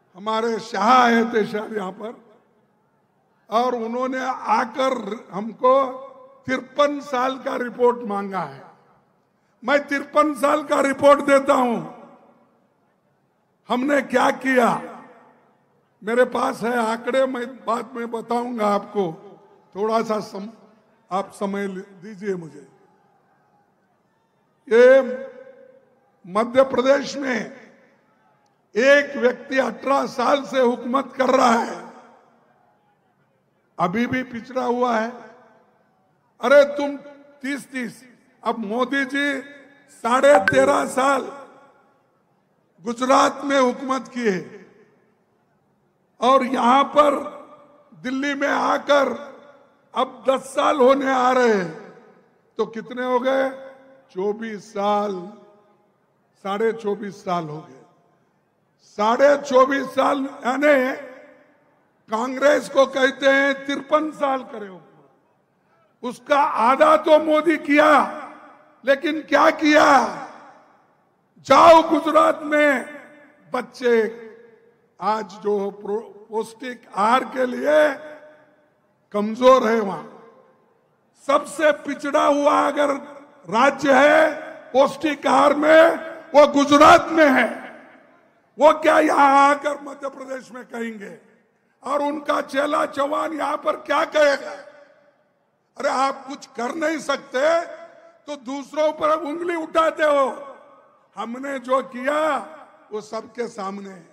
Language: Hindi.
हमारे शाह आए थे शायद यहाँ पर, और उन्होंने आकर हमको 53 साल का रिपोर्ट मांगा है। मैं 53 साल का रिपोर्ट देता हूं, हमने क्या किया। मेरे पास है आंकड़े, मैं बाद में बताऊंगा आपको, थोड़ा सा आप समय दीजिए मुझे। ये मध्य प्रदेश में एक व्यक्ति 18 साल से हुकूमत कर रहा है, अभी भी पिछड़ा हुआ है। अरे तुम 30-30, अब मोदी जी 13.5 साल गुजरात में हुकूमत किए, और यहां पर दिल्ली में आकर अब 10 साल होने आ रहे हैं, तो कितने हो गए? 24 साल, 24.5 साल हो गए। 24.5 साल, यानी कांग्रेस को कहते हैं 53 साल करे हो, उसका आधा तो मोदी किया। लेकिन क्या किया? जाओ गुजरात में, बच्चे आज जो पौष्टिक आहार के लिए कमजोर है, वहां सबसे पिछड़ा हुआ अगर राज्य है पौष्टिक आहार में, वो गुजरात में है। वो क्या यहां आकर मध्य प्रदेश में कहेंगे? और उनका चेला चौहान यहां पर क्या कहेगा? अरे आप कुछ कर नहीं सकते तो दूसरों पर उंगली उठाते हो। हमने जो किया वो सबके सामने है।